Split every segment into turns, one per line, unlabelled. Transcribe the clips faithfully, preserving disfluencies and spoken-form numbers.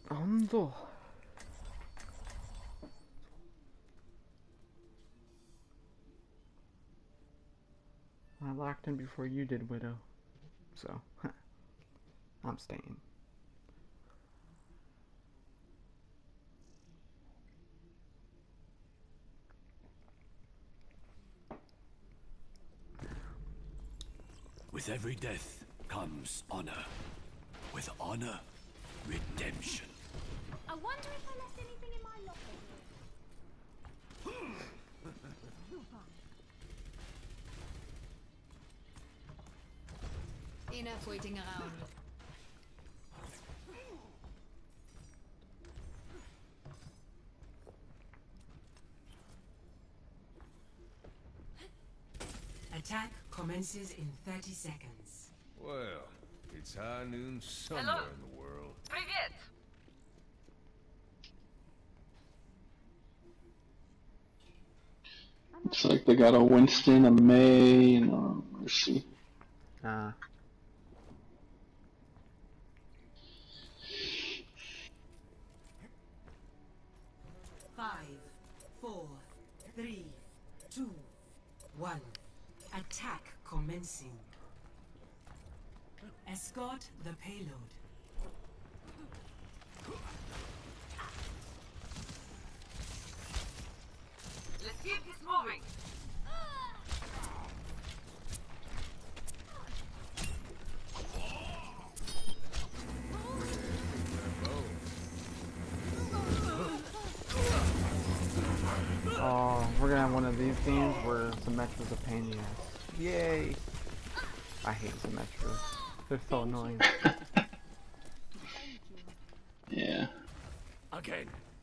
Ando. I locked in before you did, Widow. So, I'm staying.
With every death comes honor. With honor, redemption.
I wonder if I left anything in my locker. Enough waiting around.
Attack commences in thirty seconds.
Well, it's high noon somewhere
Hello?
in the world.
Привет!
Looks like they got a Winston, a May, and a Mercy.
Ah.
Five, four, three, two, one. Attack commencing. Escort the payload.
Let's see if he's moving.
Oh, we're gonna have one of these games where Symmetra's a pain in the ass. Yay! I hate Symmetra. They're so annoying.
Yeah.
Again.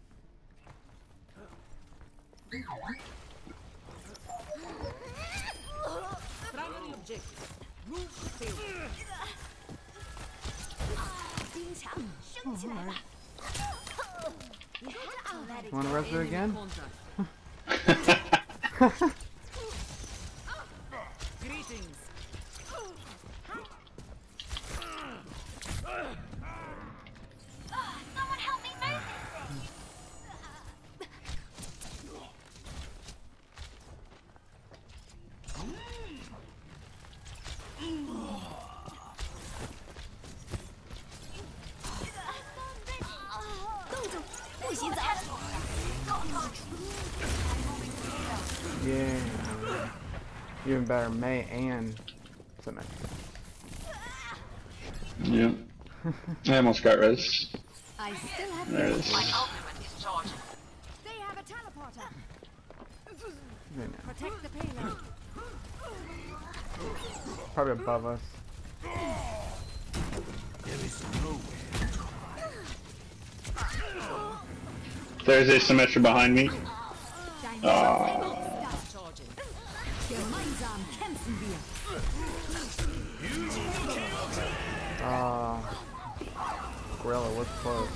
Primary objective. Move the field.
Wanna wrestle again?
Greetings.
Someone help me move
Yeah. Even better, May and Symmetra.
Yep. I almost got res.
I still have
There it is.
My ultimate is charging.
They have a teleporter.
Right now.
Protect the payload.
Probably above us.
There is nowhere to hide.
There's a Symmetra behind me. Ah.
Charging. Gemeinsam kämpfen wir.
Ah. Gorilla was close.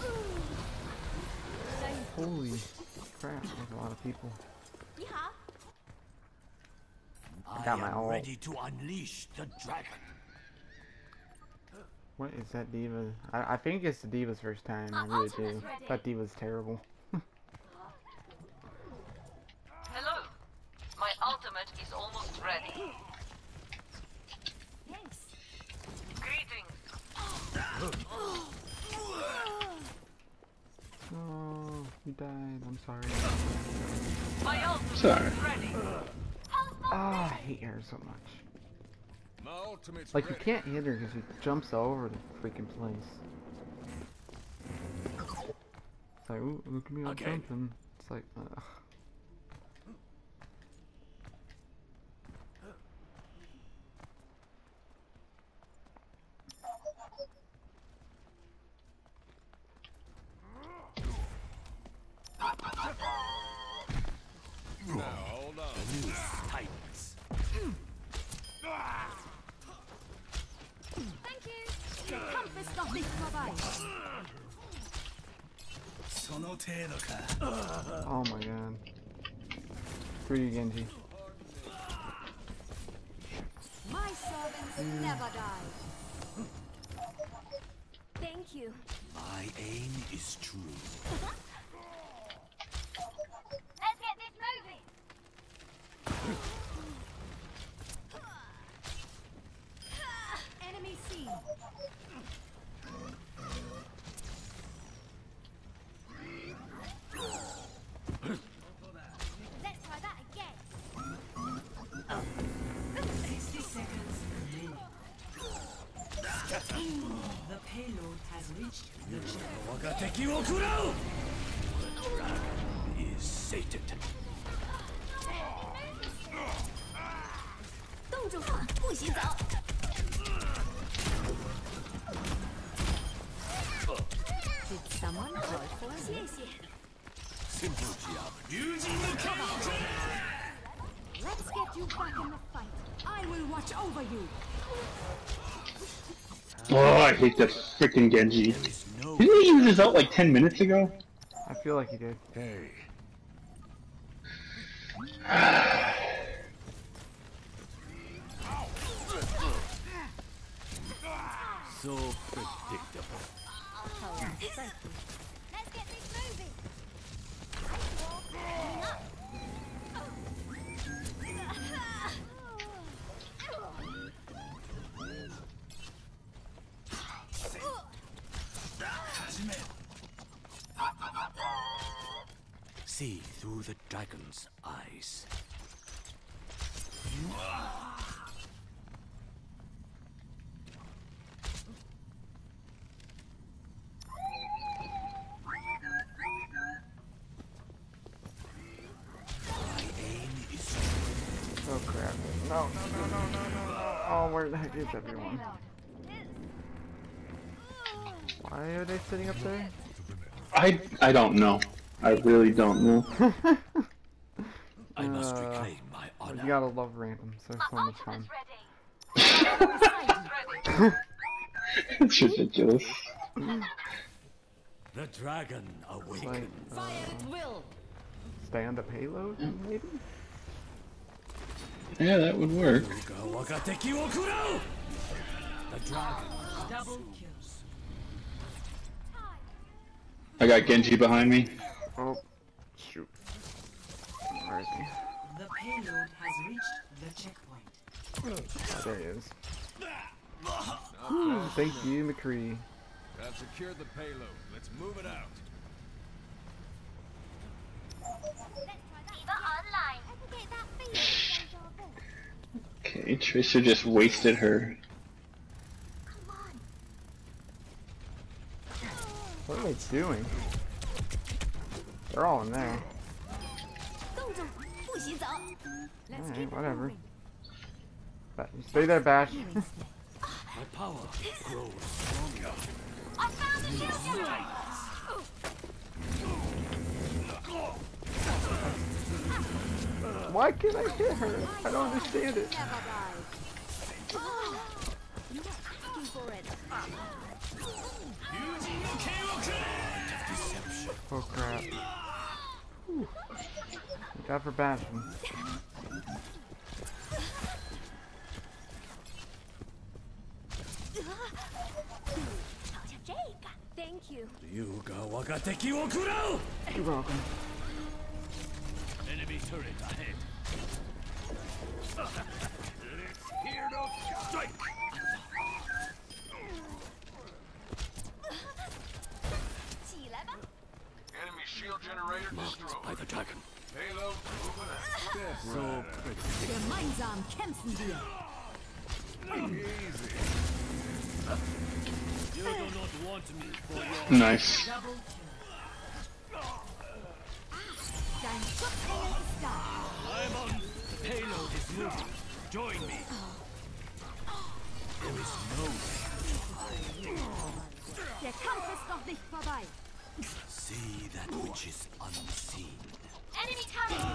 Holy crap, there's a lot of people.
I
got my
am
ult.
ready to unleash the dragon.
What is that diva? I, I think it's the diva's first time, I really do. That diva's terrible.
Hello. My ultimate is almost ready.
Thanks.
Greetings.
Oh, you died, I'm sorry.
My ultimate
Sorry.
is ready.
Ah, I hate her so much.
My ultimate's
Like, you
ready.
can't hit her because she jumps over the freaking place. It's like, ooh, look at me, I'm
Okay.
jumping. It's like, ugh.
Now, hold on.
The news tightens.
Thank you. Der Kampf ist noch nicht vorbei.
Oh my god. Screw you, Genji.
My servants never die. Thank you.
My aim is true.
Let's get this moving. Enemy seen. Let's try that again.
sixty seconds remaining. The payload has reached the checkpoint.
Is sated.
冻住，不许走。Did someone call for me? 谢谢。
Simple job.
Let's get you back in the fight. I will watch over you.
Oh, I hate that freaking Genji.
There is no
Didn't he use his ult like ten minutes ago?
I feel like he did.
Hey.
so predictable.
Let's get this moving.
See through the dragon's eyes. My aim is
Oh crap. No, no, no, no, no, no, no. Oh, where the heck is everyone? Why are they sitting up there?
I I don't know. I really don't know.
I must
Uh,
reclaim my honor.
You gotta love randoms. They're so much fun.
Ready.
It's ridiculous.
The dragon
It's like,
awakens.
uh,
Fire at will.
stay on the payload, maybe?
Yeah, that would work.
Wagateki wo kurau! The dragon
Double kills.
I got Genji behind me.
Oh, shoot. Where is he?
The payload has reached the checkpoint.
Oh, there he is. Thank you, McCree.
I've secured the payload. Let's move it out.
Okay, Tracer just wasted her.
What are they doing? They're all in there.
冻住，不许走。Let's
Alright,
keep it
whatever.
moving.
Ba- Stay there, Bash.
My power grows stronger.
I found the shield generator.
Why can't I hit her? I don't understand it.
Never died. Oh, you were asking for it.
Oh crap. Whew. Thank God for bashing.
Thank you.
Yuga wagateki wo kurau!
You're welcome.
Enemy turret ahead.
Here to strike. Enemy shield generator destroyed.
By the dragon.
Payload moving out.
So predictable.
Gemeinsam kämpfen wir.
Easy.
You do not want me for your
Nice.
Double kill.
Dein Schutzengel ist da.
I'm on. The payload is moving. Join me. There is no way.
Der Kampf ist noch nicht vorbei.
See that which is unseen.
Enemy coming.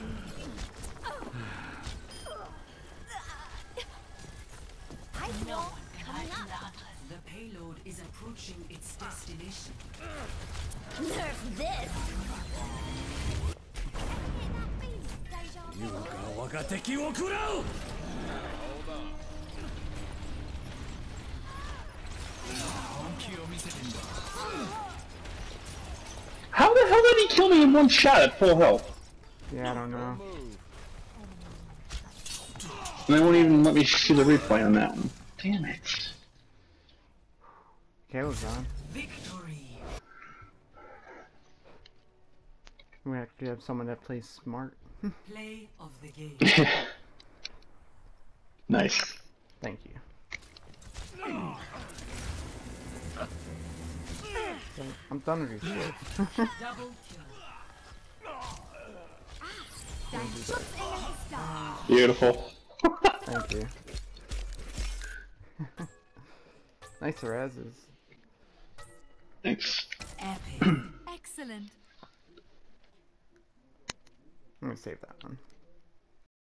I know. Coming up.
The payload is approaching its destination.
Nerf this.
Yuga wagateki wo kurau!
Hold on.
How the hell did he kill me in one shot at full health?
Yeah, I don't know.
Move.
And they won't even let me see the replay on that one. Damn it.
Caleb's on.
Victory.
We have to have someone that plays smart.
Play of the game.
Nice.
Thank you. I'm done with your shit.
Double kill.
That puts enemy star.
Beautiful.
Thank you. Nice razzes.
Thanks.
Epic.
Excellent.
I'm gonna save that one.